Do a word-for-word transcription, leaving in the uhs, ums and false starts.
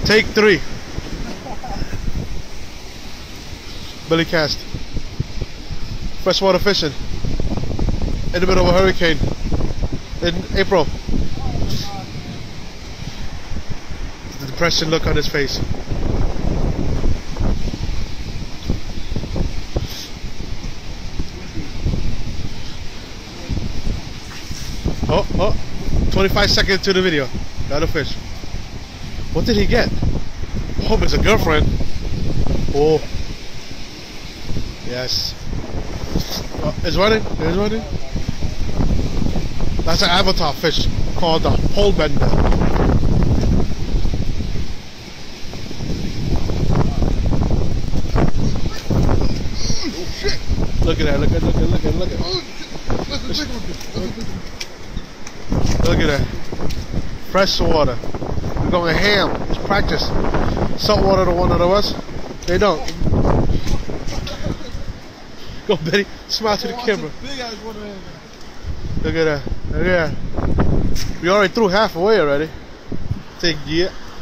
Take three. Billy cast. Freshwater fishing. In the middle of a hurricane. In April. The depression look on his face. Oh, oh. twenty-five seconds to the video. Got a fish. What did he get? Hope it's a girlfriend. Oh. Yes. Oh, it's running. It's running. That's an avatar fish called the pole bender. Oh shit! Look at that. Look at look at look at look at. Oh, that's the big one. That's the big one. Look at that. Fresh water. We're going ham. It's practice. Salt water don't want none of us. They don't. Go, Betty. Smile to the camera. Big ass water. Look at that. Look at that. We already threw half away already. Take yeah.